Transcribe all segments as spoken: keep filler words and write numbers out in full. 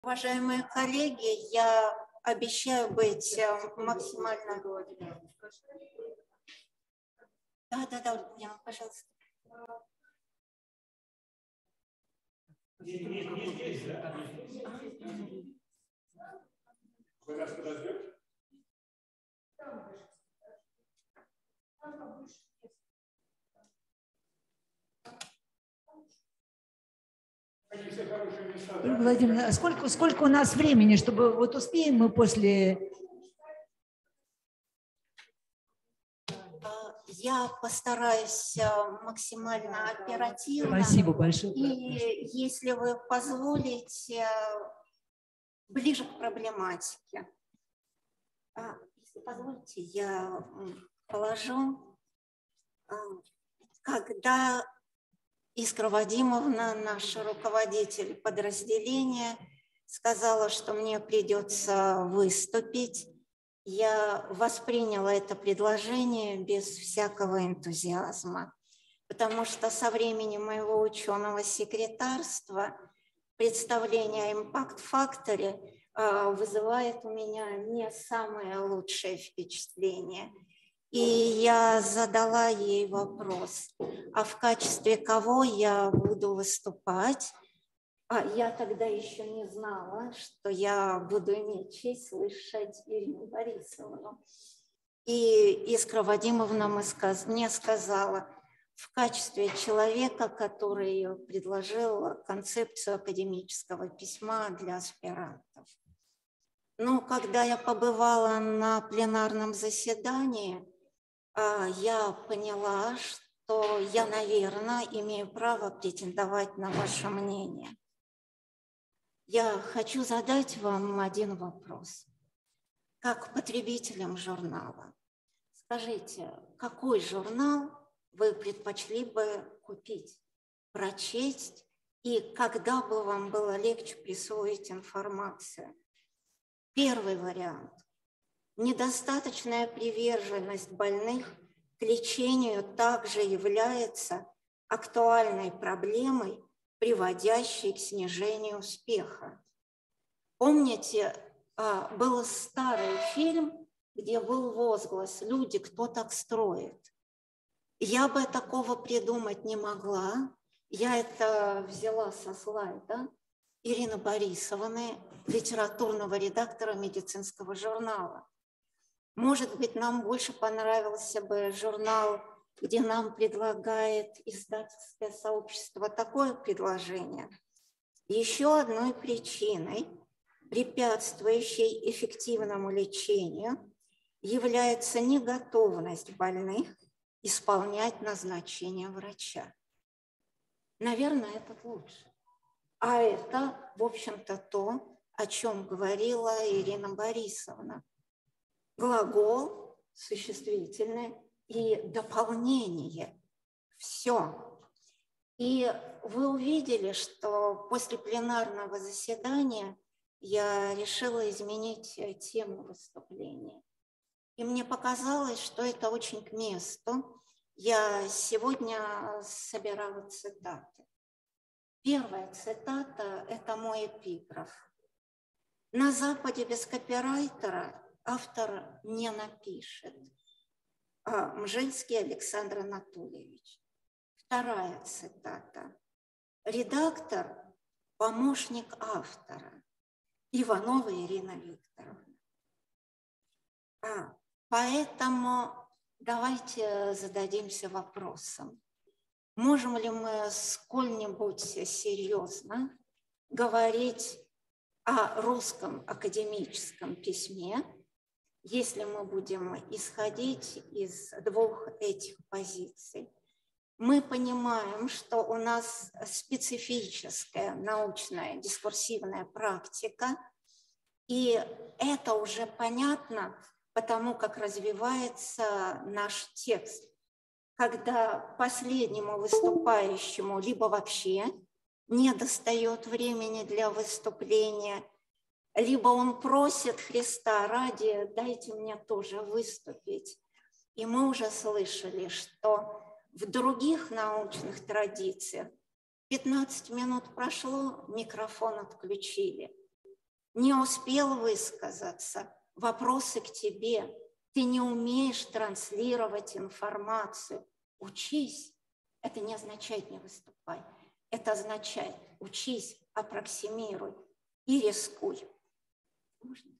Уважаемые коллеги, я обещаю быть максимально... Да, да, да, Ульяна, пожалуйста. Нет, нет, нет, здесь, да? Вы нас подождете? Владимир, а сколько, сколько у нас времени, чтобы вот успеем мы после... Я постараюсь максимально оперативно. Спасибо большое. И если вы позволите, ближе к проблематике. Если позволите, я положу. Когда Искра Вадимовна, наш руководитель подразделения, сказала, что мне придется выступить, я восприняла это предложение без всякого энтузиазма, потому что со времени моего ученого секретарства представление о импакт-факторе вызывает у меня не самое лучшее впечатление. И я задала ей вопрос, а в качестве кого я буду выступать? А я тогда еще не знала, что я буду иметь честь слышать Ирину Борисовну. И Искра Вадимовна мне сказала, в качестве человека, который предложил концепцию академического письма для аспирантов. Но когда я побывала на пленарном заседании, я поняла, что я, наверное, имею право претендовать на ваше мнение. Я хочу задать вам один вопрос. Как потребителям журнала, скажите, какой журнал вы предпочли бы купить, прочесть, и когда бы вам было легче присвоить информацию? Первый вариант. Недостаточная приверженность больных к лечению также является актуальной проблемой, приводящей к снижению успеха. Помните, был старый фильм, где был возглас «Люди, кто так строит?». Я бы такого придумать не могла. Я это взяла со слайда Ирины Борисовны, литературного редактора медицинского журнала. Может быть, нам больше понравился бы журнал, где нам предлагает издательское сообщество такое предложение. Еще одной причиной, препятствующей эффективному лечению, является неготовность больных исполнять назначение врача. Наверное, это лучше. А это, в общем-то, то, о чем говорила Ирина Борисовна. Глагол, существительное и дополнение. Все. И вы увидели, что после пленарного заседания я решила изменить тему выступления. И мне показалось, что это очень к месту. Я сегодня собирала цитаты. Первая цитата – это мой эпиграф. На Западе без копирайтера автор не напишет. А, Мжельский Александр Анатольевич. Вторая цитата. Редактор – помощник автора. Иванова Ирина Викторовна. А, поэтому давайте зададимся вопросом. Можем ли мы сколь-нибудь серьезно говорить о русском академическом письме, если мы будем исходить из двух этих позиций? Мы понимаем, что у нас специфическая научная дискурсивная практика, и это уже понятно потому, как развивается наш текст. Когда последнему выступающему либо вообще не достает времени для выступления, либо он просит Христа ради, дайте мне тоже выступить. И мы уже слышали, что в других научных традициях пятнадцать минут прошло, микрофон отключили. не успел высказаться, вопросы к тебе. Ты не умеешь транслировать информацию. Учись. Это не означает не выступай. Это означает учись, аппроксимируй и рискуй. Можно?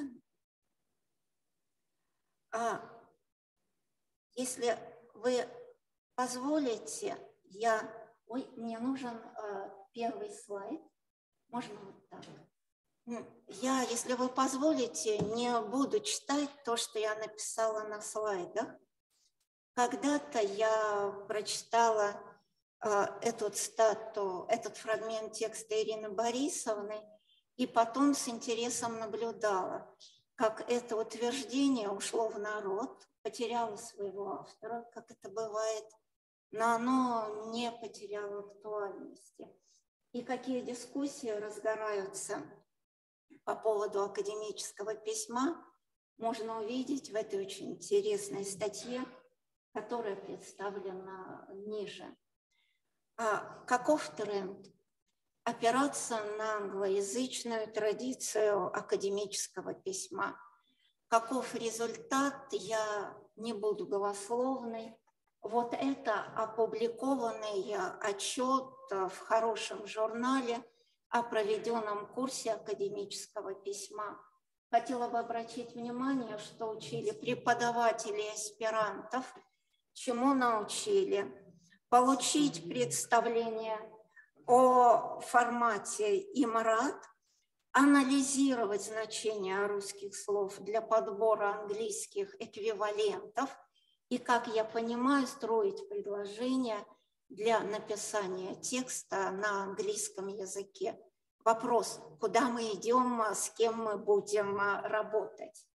А если вы позволите, я... Ой, мне нужен э, первый слайд. Можно вот так. Я, если вы позволите, не буду читать то, что я написала на слайдах. Когда-то я прочитала э, эту цитату, этот фрагмент текста Ирины Борисовны, и потом с интересом наблюдала, как это утверждение ушло в народ, потеряло своего автора, как это бывает, но оно не потеряло актуальности. И какие дискуссии разгораются по поводу академического письма, можно увидеть в этой очень интересной статье, которая представлена ниже. А каков тренд? Опираться на англоязычную традицию академического письма. Каков результат, я не буду голословной. Вот это опубликованный отчет в хорошем журнале о проведенном курсе академического письма. Хотела бы обратить внимание, что учили преподаватели и аспирантов, чему научили. Получить представление о формате ИМРАД, анализировать значение русских слов для подбора английских эквивалентов и, как я понимаю, строить предложения для написания текста на английском языке. Вопрос, куда мы идем, с кем мы будем работать?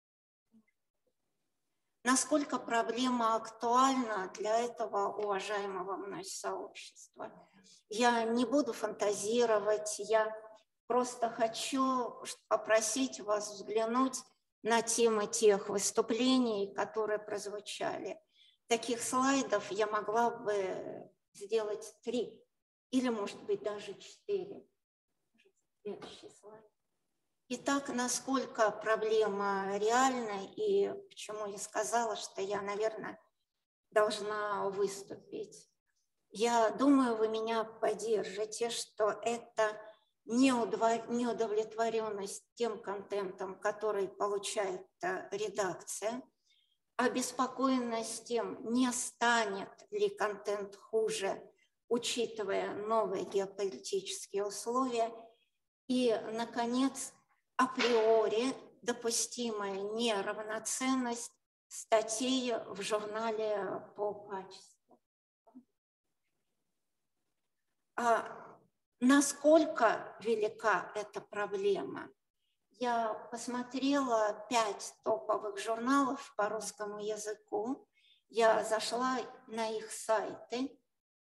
Насколько проблема актуальна для этого уважаемого мной сообщества? Я не буду фантазировать, я просто хочу попросить вас взглянуть на темы тех выступлений, которые прозвучали. Таких слайдов я могла бы сделать три, или, может быть, даже четыре. Следующий слайд. Итак, насколько проблема реальна и почему я сказала, что я, наверное, должна выступить. Я думаю, вы меня поддержите, что это неудовлетворенность тем контентом, который получает редакция, обеспокоенность тем, не станет ли контент хуже, учитывая новые геополитические условия, и, наконец, априори допустимая неравноценность статей в журнале по качеству. А насколько велика эта проблема? Я посмотрела пять топовых журналов по русскому языку. Я зашла на их сайты.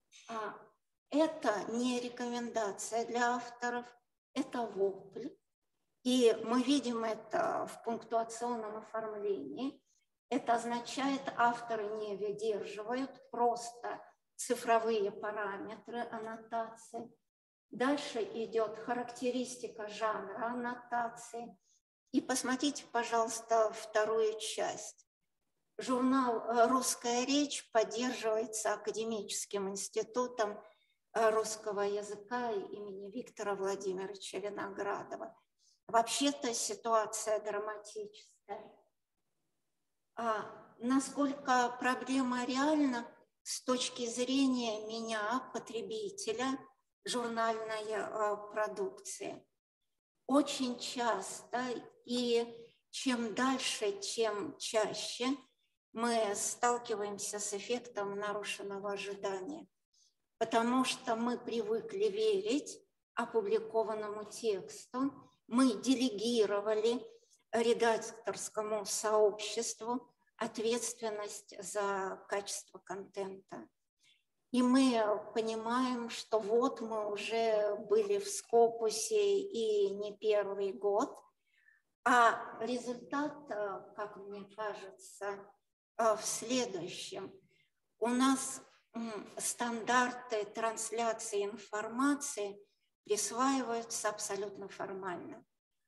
Это не рекомендация для авторов, это вопль. И мы видим это в пунктуационном оформлении. Это означает, авторы не выдерживают просто цифровые параметры аннотации. Дальше идет характеристика жанра аннотации. И посмотрите, пожалуйста, вторую часть. Журнал «Русская речь» поддерживается Академическим институтом русского языка имени Виктора Владимировича Виноградова. Вообще-то ситуация драматическая. А насколько проблема реальна с точки зрения меня, потребителя журнальной продукции? Очень часто, и чем дальше, тем чаще мы сталкиваемся с эффектом нарушенного ожидания, потому что мы привыкли верить опубликованному тексту, мы делегировали редакторскому сообществу ответственность за качество контента. И мы понимаем, что вот мы уже были в Скопусе и не первый год, а результат, как мне кажется, в следующем. У нас стандарты трансляции информации присваиваются абсолютно формально.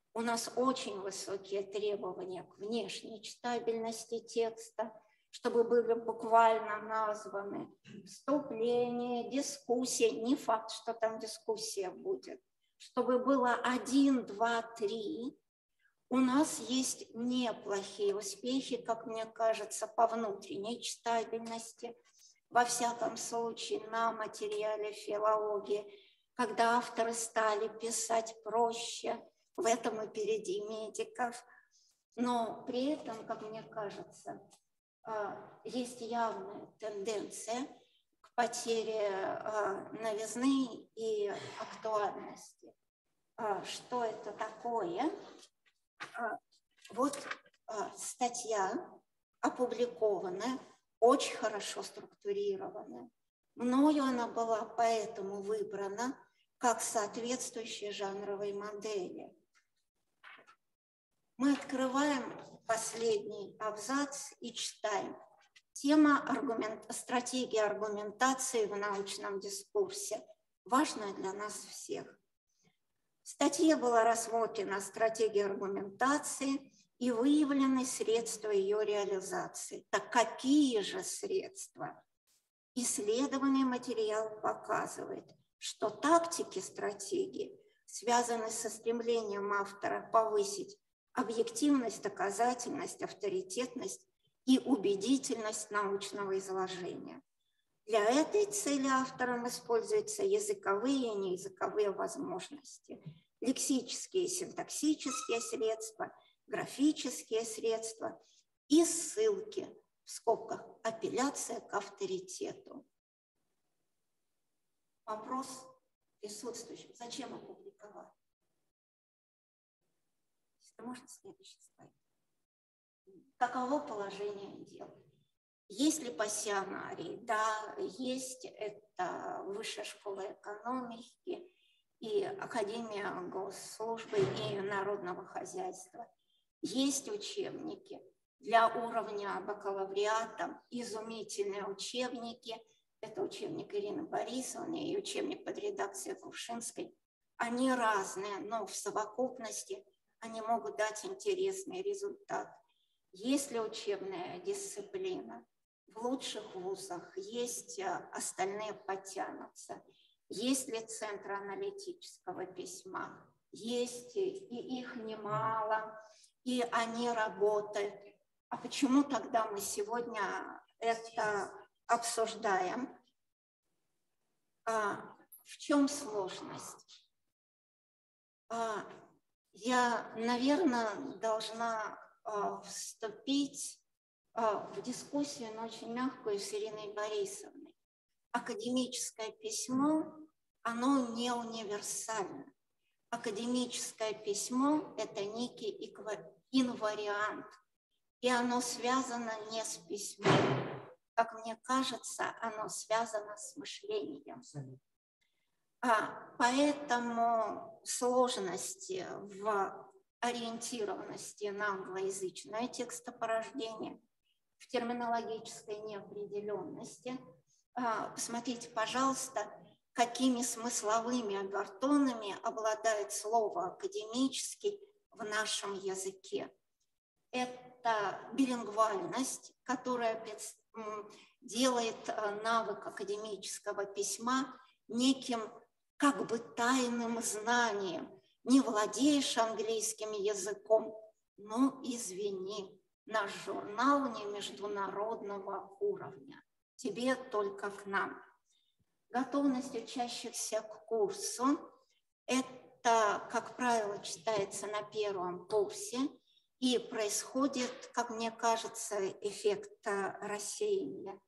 У нас очень высокие требования к внешней читабельности текста, чтобы были буквально названы вступление, дискуссия, не факт, что там дискуссия будет, чтобы было один, два, три. У нас есть неплохие успехи, как мне кажется, по внутренней читабельности, во всяком случае на материале филологии, когда авторы стали писать проще, в этом мы впереди медиков. Но при этом, как мне кажется, есть явная тенденция к потере новизны и актуальности. Что это такое? Вот статья опубликованная, очень хорошо структурированная. Мною она была поэтому выбрана как соответствующая жанровой модели. Мы открываем последний абзац и читаем. Тема аргумент... стратегии аргументации в научном дискурсе, важная для нас всех. В статье была рассмотрена стратегия аргументации и выявлены средства ее реализации. Так какие же средства? Исследованный материал показывает, что тактики стратегии связаны со стремлением автора повысить объективность, доказательность, авторитетность и убедительность научного изложения. Для этой цели автором используются языковые и неязыковые возможности, лексические и синтаксические средства, графические средства и ссылки, в скобках апелляция к авторитету. Вопрос присутствующим. Зачем опубликовать? Если можно, следующий слайд. Каково положение дел? Есть ли пассионарий? Да, есть. Это Высшая школа экономики и Академия госслужбы и народного хозяйства. Есть учебники для уровня бакалавриата, изумительные учебники. Это учебник Ирины Борисовны и учебник под редакцией Кувшинской. Они разные, но в совокупности они могут дать интересный результат. Есть ли учебная дисциплина? В лучших вузах есть, остальные подтянутся. Есть ли центры аналитического письма? Есть, и их немало, и они работают. А почему тогда мы сегодня это обсуждаем? А в чем сложность? А, я, наверное, должна а, вступить а, в дискуссию, но очень мягкую, с Ириной Борисовной. Академическое письмо, оно не универсально. Академическое письмо – это некий инвариант, и оно связано не с письмом. Как мне кажется, оно связано с мышлением. А, поэтому сложности в ориентированности на англоязычное текстопорождение, в терминологической неопределенности. А, посмотрите, пожалуйста, какими смысловыми обертонами обладает слово «академический» в нашем языке. Это билингвальность, которая делает навык академического письма неким как бы тайным знанием. Не владеешь английским языком, ну извини, наш журнал не международного уровня, тебе только к нам. Готовность учащихся к курсу – это, как правило, читается на первом курсе и происходит, как мне кажется, эффект рассеяния.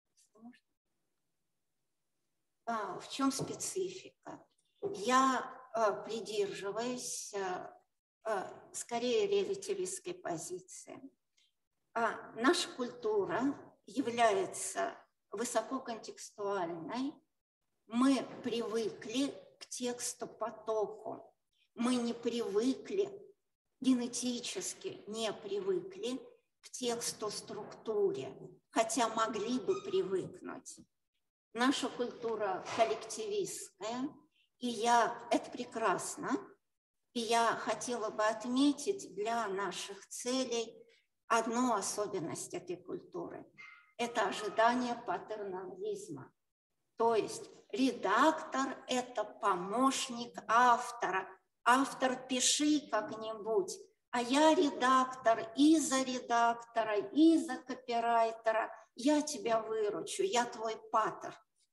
А, в чем специфика? Я а, придерживаюсь а, а, скорее релятивистской позиции. А, наша культура является высококонтекстуальной. Мы привыкли к текстопотоку. Мы не привыкли, генетически не привыкли к текстоструктуре, хотя могли бы привыкнуть. Наша культура коллективистская, и я, это прекрасно, И я хотела бы отметить для наших целей одну особенность этой культуры. Это ожидание патернализма. То есть редактор – это помощник автора. Автор, пиши как-нибудь, а я редактор и за редактора, и за копирайтера. Я тебя выручу, я твой патер.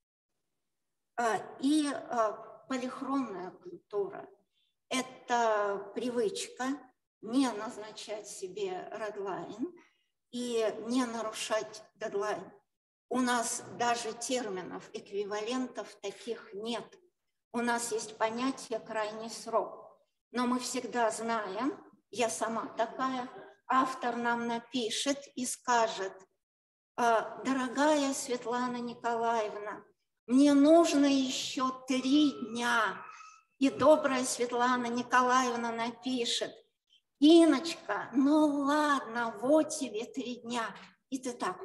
И полихромная культура – это привычка не назначать себе редлайн и не нарушать дедлайн. У нас даже терминов, эквивалентов таких нет. У нас есть понятие «крайний срок». Но мы всегда знаем, я сама такая, автор нам напишет и скажет: «Дорогая Светлана Николаевна, мне нужно еще три дня». И добрая Светлана Николаевна напишет: «Иночка, ну ладно, вот тебе три дня». И ты так.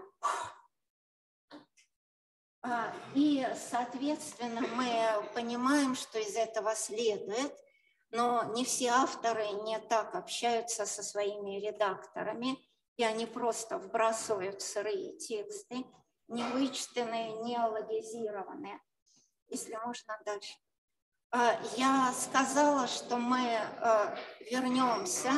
И, соответственно, мы понимаем, что из этого следует, но не все авторы не так общаются со своими редакторами, и они просто вбрасывают сырые тексты, не вычитанные, не логизированные. Если можно дальше. Я сказала, что мы вернемся.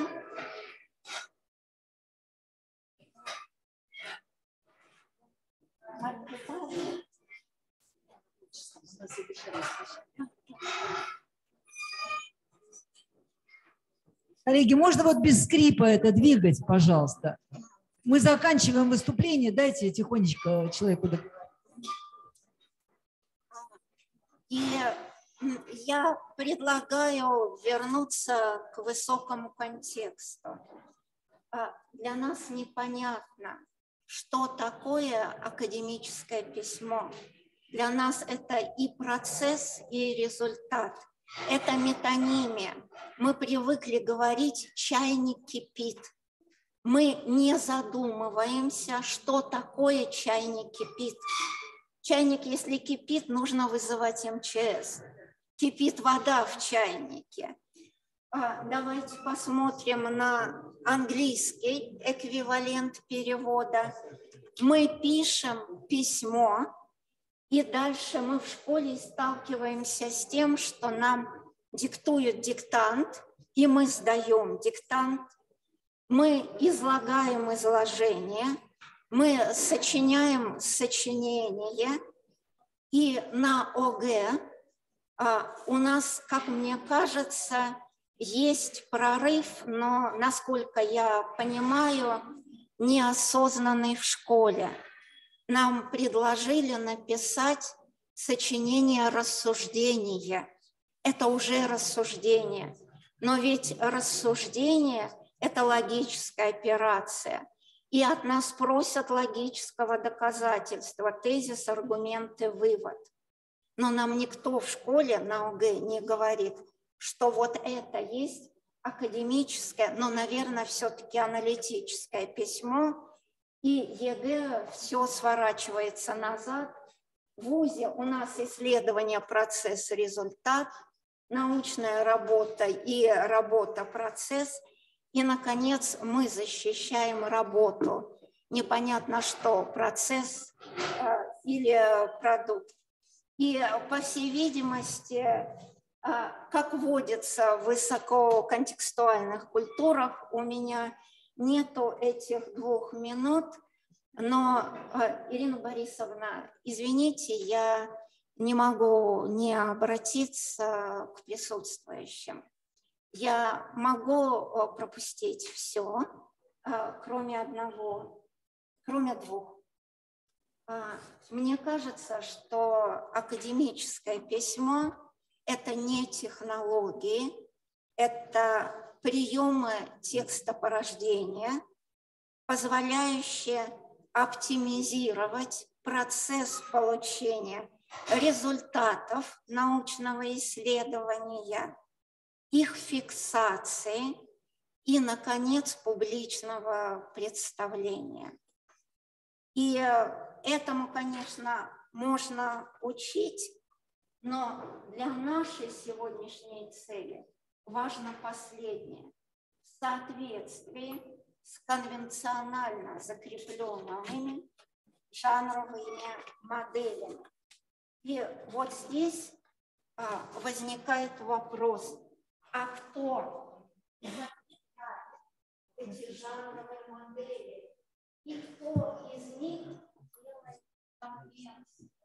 Коллеги, можно вот без скрипа это двигать, пожалуйста? Мы заканчиваем выступление, дайте тихонечко человеку. И я предлагаю вернуться к высокому контексту. Для нас непонятно, что такое академическое письмо. Для нас это и процесс, и результат. Это метонимия. Мы привыкли говорить «чайник кипит». Мы не задумываемся, что такое чайник кипит. Чайник, если кипит, нужно вызывать эм че эс. Кипит вода в чайнике. Давайте посмотрим на английский эквивалент перевода. Мы пишем письмо, и дальше мы в школе сталкиваемся с тем, что нам диктуют диктант, и мы сдаем диктант. Мы излагаем изложение, мы сочиняем сочинение, и на о гэ а, у нас, как мне кажется, есть прорыв, но, насколько я понимаю, неосознанный в школе. Нам предложили написать сочинение рассуждения. Это уже рассуждение, но ведь рассуждение – это логическая операция. И от нас просят логического доказательства, тезис, аргументы, вывод. Но нам никто в школе на о гэ не говорит, что вот это есть академическое, но, наверное, все-таки аналитическое письмо, и е гэ все сворачивается назад. В вузе у нас исследование, процесс, результат, научная работа и работа, процесс. И, наконец, мы защищаем работу. Непонятно что, процесс э, или продукт. И, по всей видимости, э, как водится в высококонтекстуальных культурах, у меня нету этих двух минут. Но, э, Ирина Борисовна, извините, я не могу не обратиться к присутствующим. Я могу пропустить все, кроме одного, кроме двух. Мне кажется, что академическое письмо – это не технологии, это приемы текстопорождения, позволяющие оптимизировать процесс получения результатов научного исследования, их фиксации и, наконец, публичного представления. И этому, конечно, можно учить, но для нашей сегодняшней цели важно последнее. В соответствии с конвенционально закрепленными жанровыми моделями. И вот здесь а, возникает вопрос, а кто записал эти жанровые модели? И кто из них делает конвенцию?